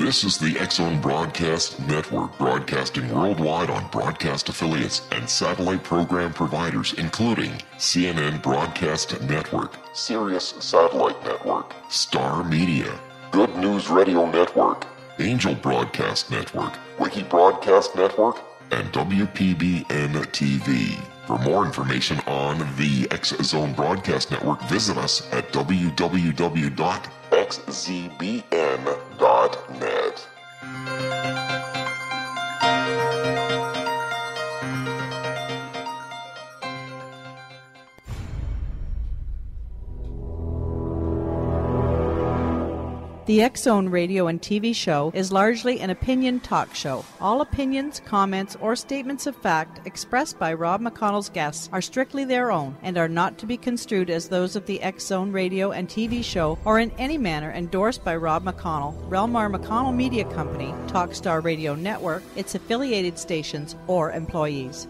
This is the X-Zone Broadcast Network, broadcasting worldwide on broadcast affiliates and satellite program providers, including CNN Broadcast Network, Sirius Satellite Network, Star Media, Good News Radio Network, Angel Broadcast Network, Wiki Broadcast Network, and WPBN TV. For more information on the X-Zone Broadcast Network, visit us at www.xzbn.net. The X-Zone radio and TV show is largely an opinion talk show. All opinions, comments, or statements of fact expressed by Rob McConnell's guests are strictly their own and are not to be construed as those of the X-Zone radio and TV show or in any manner endorsed by Rob McConnell, Relmar McConnell Media Company, Talkstar Radio Network, its affiliated stations, or employees.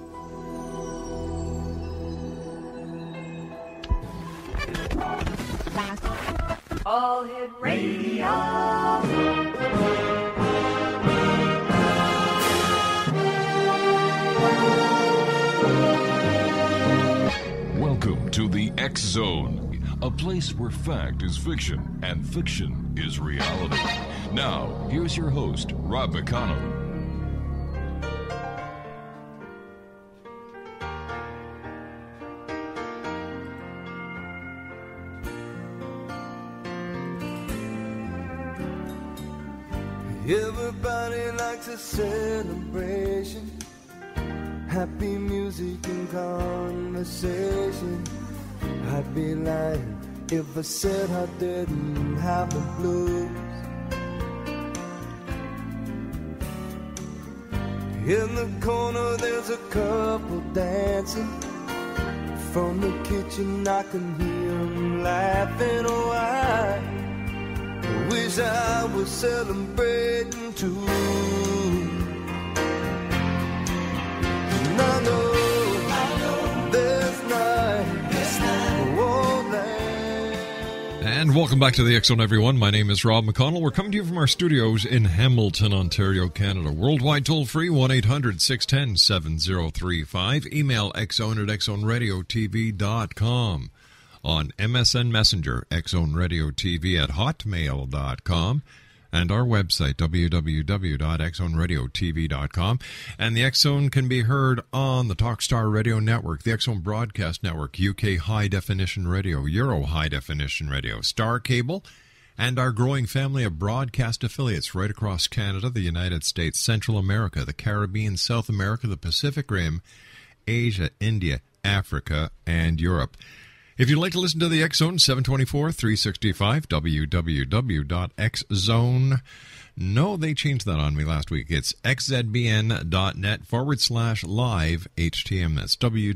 All Hit Radio. Welcome to the X-Zone, a place where fact is fiction and fiction is reality. Now, here's your host, Rob McConnell. Everybody likes a celebration, happy music and conversation. I'd be lying if I said I didn't have the blues. In the corner there's a couple dancing. From the kitchen I can hear them laughing. Oh, I wish I was celebrating too. And I know this night won't last. And welcome back to the X-Zone, everyone. My name is Rob McConnell. We're coming to you from our studios in Hamilton, Ontario, Canada. Worldwide toll-free, 1-800-610-7035. Email xzone@xzoneradiotv.com. On MSN Messenger, xzoneradiotv at hotmail.com, and our website, www.xzoneradiotv.com. And the X-Zone can be heard on the Talkstar Radio Network, the X-Zone Broadcast Network, UK High Definition Radio, Euro High Definition Radio, Star Cable, and our growing family of broadcast affiliates right across Canada, the United States, Central America, the Caribbean, South America, the Pacific Rim, Asia, India, Africa, and Europe. If you'd like to listen to the X-Zone, 724, 365, www.xzone. No, they changed that on me last week. It's xzbn.net/live HTM. That's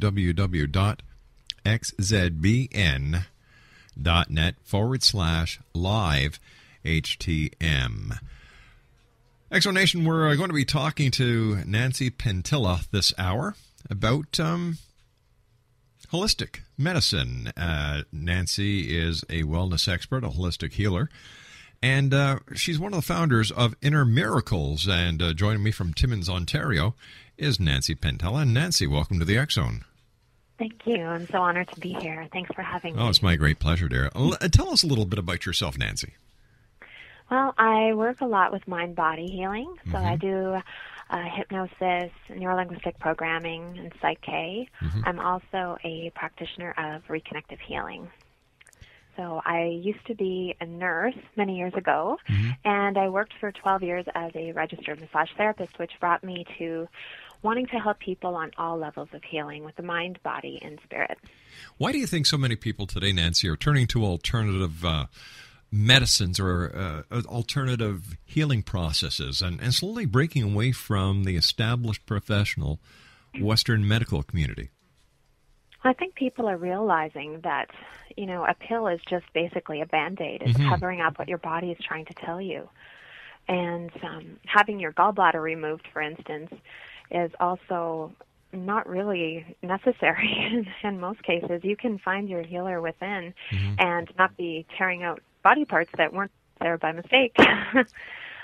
www.xzbn.net/live HTM. X-Zone Nation, we're going to be talking to Nancy Penttila this hour about holistic medicine. Nancy is a wellness expert, a holistic healer, and she's one of the founders of Inner Miracles. And joining me from Timmins, Ontario, is Nancy Penttila. And Nancy, welcome to the X-Zone. Thank you. I'm so honored to be here. Thanks for having me. Oh, it's my great pleasure, dear. Tell us a little bit about yourself, Nancy. Well, I work a lot with mind-body healing. So I do hypnosis, Neuro-Linguistic programming, and Psych-K. I'm also a practitioner of Reconnective Healing. So I used to be a nurse many years ago, and I worked for 12 years as a registered massage therapist, which brought me to wanting to help people on all levels of healing with the mind, body, and spirit. Why do you think so many people today, Nancy, are turning to alternative medicines or alternative healing processes and slowly breaking away from the established professional Western medical community? I think people are realizing that, a pill is just basically a Band-Aid. It's covering up what your body is trying to tell you. And having your gallbladder removed, for instance, is also not really necessary in most cases. You can find your healer within and not be tearing out body parts that weren't there by mistake.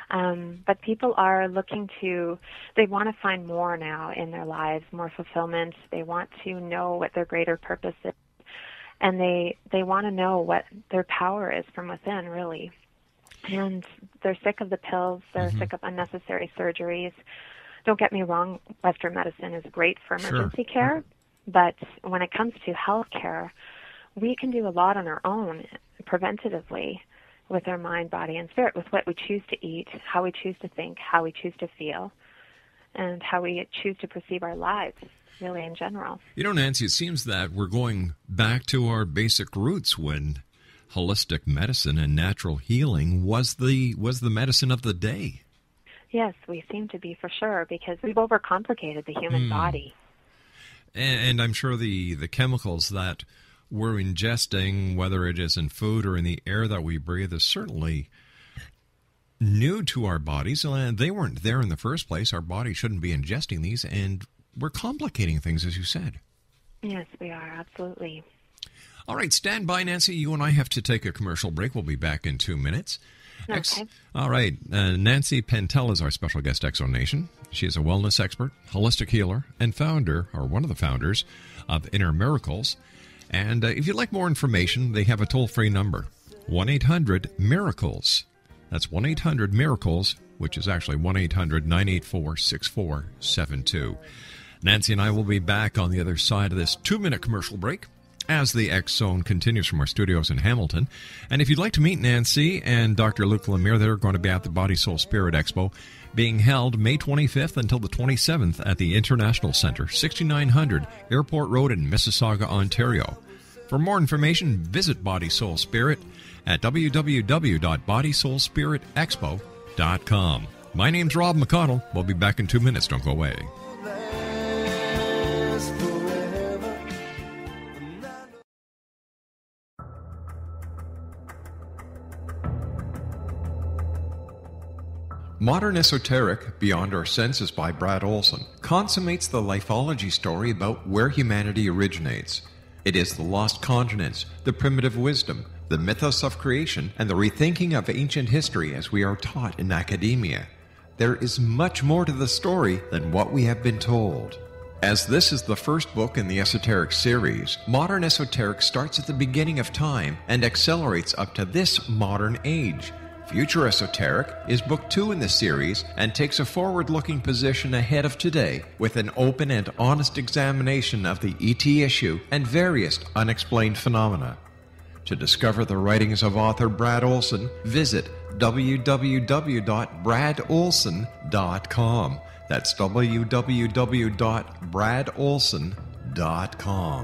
But people are they want to find more now in their lives, more fulfillment. They want to know what their greater purpose is. And they want to know what their power is from within, really. And they're sick of the pills. They're sick of unnecessary surgeries. Don't get me wrong, Western medicine is great for emergency care. But when it comes to health care, we can do a lot on our own preventatively with our mind, body, and spirit, with what we choose to eat, how we choose to think, how we choose to feel, and how we choose to perceive our lives, really, in general. You know, Nancy, it seems that we're going back to our basic roots when holistic medicine and natural healing was the medicine of the day. Yes, we seem to be, for sure, because we've overcomplicated the human body. And I'm sure the chemicals that we're ingesting, whether it is in food or in the air that we breathe, is certainly new to our bodies. And they weren't there in the first place. Our body shouldn't be ingesting these, and we're complicating things, as you said. Yes, we are, absolutely. All right, stand by, Nancy. You and I have to take a commercial break. We'll be back in 2 minutes. Okay. All right. Nancy Penttila is our special guest, Exo Nation. She is a wellness expert, holistic healer, and founder, or one of the founders, of Inner Miracles. And if you'd like more information, they have a toll-free number, 1-800-MIRACLES. That's 1-800-MIRACLES, which is actually 1-800-984-6472. Nancy and I will be back on the other side of this 2-minute commercial break as the X Zone continues from our studios in Hamilton. And if you'd like to meet Nancy and Dr. Luc Lemire, they're going to be at the Body, Soul, Spirit Expo, being held May 25th until the 27th at the International Center, 6900 Airport Road in Mississauga, Ontario. For more information, visit Body, Soul, Spirit at www.bodysoulspiritexpo.com. My name's Rob McConnell. We'll be back in 2 minutes. Don't go away. Modern Esoteric, Beyond Our Senses by Brad Olson, consummates the lifeology story about where humanity originates. It is the lost continents, the primitive wisdom, the mythos of creation, and the rethinking of ancient history as we are taught in academia. There is much more to the story than what we have been told. As this is the first book in the Esoteric series, Modern Esoteric starts at the beginning of time and accelerates up to this modern age. Future Esoteric is book 2 in the series and takes a forward-looking position ahead of today with an open and honest examination of the ET issue and various unexplained phenomena. To discover the writings of author Brad Olson, visit www.bradolson.com. That's www.bradolson.com.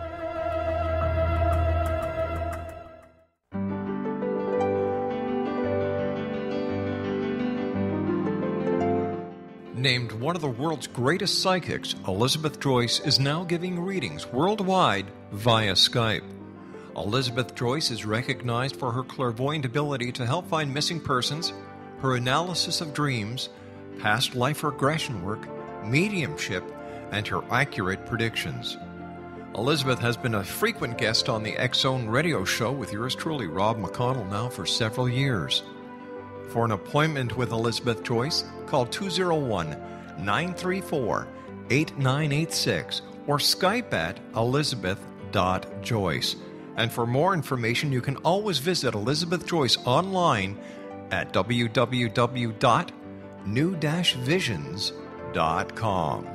Named one of the world's greatest psychics, Elizabeth Joyce is now giving readings worldwide via Skype. Elizabeth Joyce is recognized for her clairvoyant ability to help find missing persons, her analysis of dreams, past life regression work, mediumship, and her accurate predictions. Elizabeth has been a frequent guest on the X Zone radio show with yours truly, Rob McConnell, now for several years. For an appointment with Elizabeth Joyce, call 201-934-8986 or Skype at elizabeth.joyce. And for more information, you can always visit Elizabeth Joyce online at www.new-visions.com.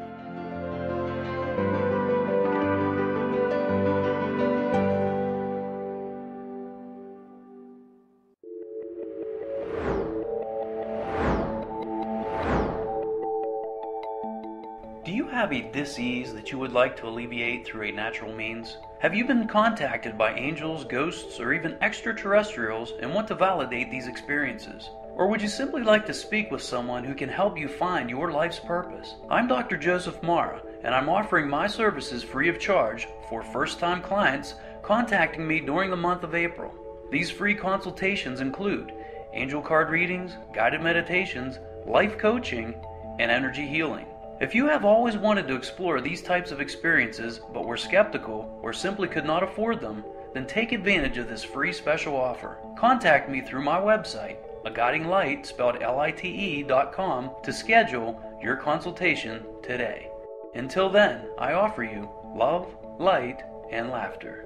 Do you have a dis-ease that you would like to alleviate through a natural means? Have you been contacted by angels, ghosts, or even extraterrestrials and want to validate these experiences? Or would you simply like to speak with someone who can help you find your life's purpose? I'm Dr. Joseph Mara, and I'm offering my services free of charge for first-time clients contacting me during the month of April. These free consultations include angel card readings, guided meditations, life coaching, and energy healing. If you have always wanted to explore these types of experiences but were skeptical or simply could not afford them, then take advantage of this free special offer. Contact me through my website a guiding light spelled LITE.com to schedule your consultation today. Until then, I offer you love, light, and laughter.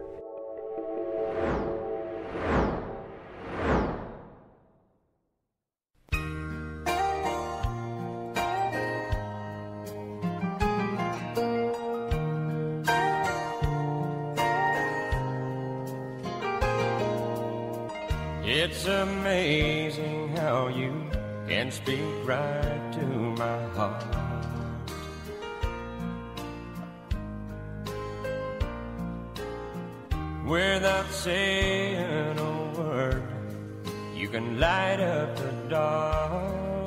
It's amazing how you can speak right to my heart. Without saying a word, you can light up the dark.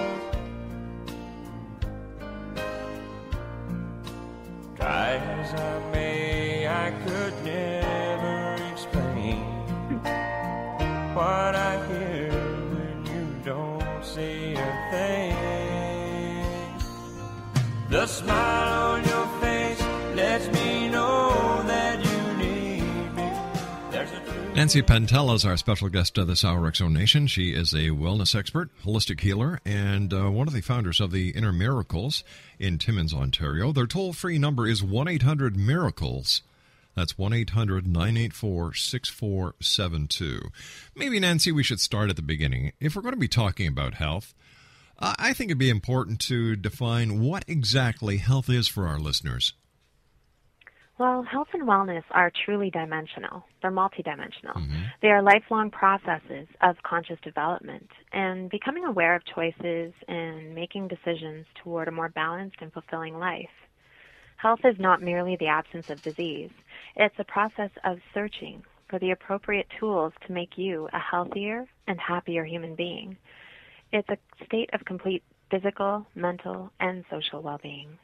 Try as I may, I could never explain what I hear when you don't say a thing. The smile on your face lets me know that you need me. There's a truth. Nancy Penttila is our special guest of this hour, X-Zone Nation. She is a wellness expert, holistic healer, and one of the founders of the Inner Miracles in Timmins, Ontario. Their toll-free number is 1-800-MIRACLES. That's 1-800-984-6472. Maybe, Nancy, we should start at the beginning. If we're going to be talking about health, I think it'd be important to define what exactly health is for our listeners. Well, health and wellness are truly dimensional. They're multidimensional. Mm-hmm. They are lifelong processes of conscious development, and becoming aware of choices and making decisions toward a more balanced and fulfilling life. Health is not merely the absence of disease. It's a process of searching for the appropriate tools to make you a healthier and happier human being. It's a state of complete physical, mental, and social well-being.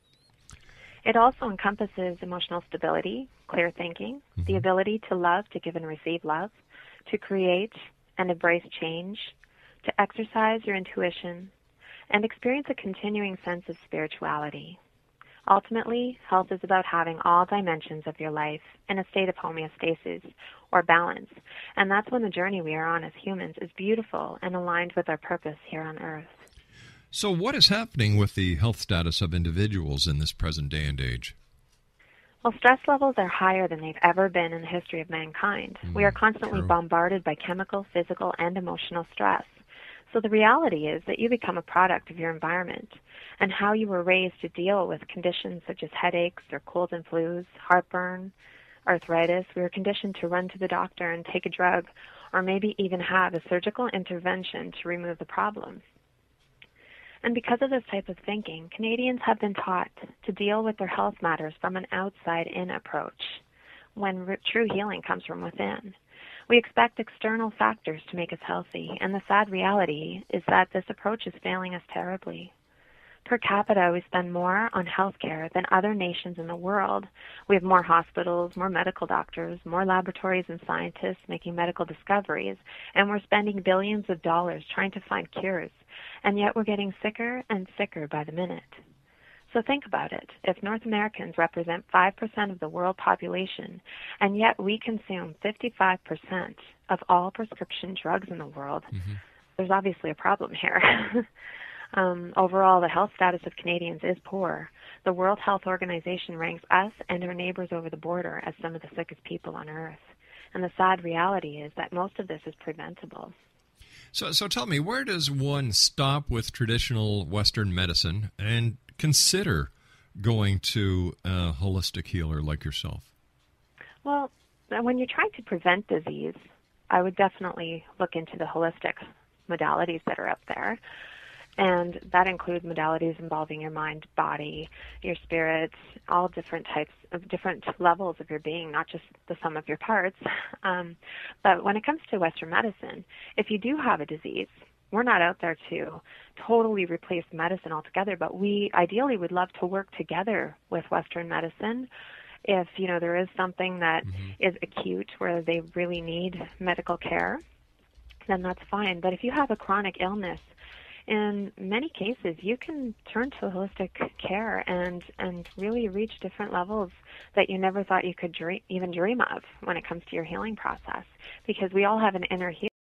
It also encompasses emotional stability, clear thinking, the ability to love, to give and receive love, to create and embrace change, to exercise your intuition, and experience a continuing sense of spirituality. Ultimately, health is about having all dimensions of your life in a state of homeostasis or balance, and that's when the journey we are on as humans is beautiful and aligned with our purpose here on Earth. So what is happening with the health status of individuals in this present day and age? Well, stress levels are higher than they've ever been in the history of mankind. We are constantly bombarded by chemical, physical, and emotional stress. So the reality is that you become a product of your environment and how you were raised to deal with conditions such as headaches or colds and flus, heartburn, arthritis. We were conditioned to run to the doctor and take a drug or maybe even have a surgical intervention to remove the problem. And because of this type of thinking, Canadians have been taught to deal with their health matters from an outside-in approach, when true healing comes from within. We expect external factors to make us healthy, and the sad reality is that this approach is failing us terribly. Per capita, we spend more on health care than other nations in the world. We have more hospitals, more medical doctors, more laboratories and scientists making medical discoveries, and we're spending billions of dollars trying to find cures, and yet we're getting sicker and sicker by the minute. So think about it. If North Americans represent 5% of the world population, and yet we consume 55% of all prescription drugs in the world, there's obviously a problem here. Overall, the health status of Canadians is poor. The World Health Organization ranks us and our neighbors over the border as some of the sickest people on Earth. And the sad reality is that most of this is preventable. So tell me, where does one stop with traditional Western medicine and consider going to a holistic healer like yourself? Well, when you're trying to prevent disease, I would definitely look into the holistic modalities that are out there. And that includes modalities involving your mind, body, your spirit, all different types of different levels of your being, not just the sum of your parts. But when it comes to Western medicine, if you do have a disease, we're not out there to totally replace medicine altogether, but we ideally would love to work together with Western medicine. If, there is something that is acute where they really need medical care, then that's fine. But if you have a chronic illness, in many cases, you can turn to holistic care and really reach different levels that you never thought you could even dream of when it comes to your healing process, because we all have an inner healer.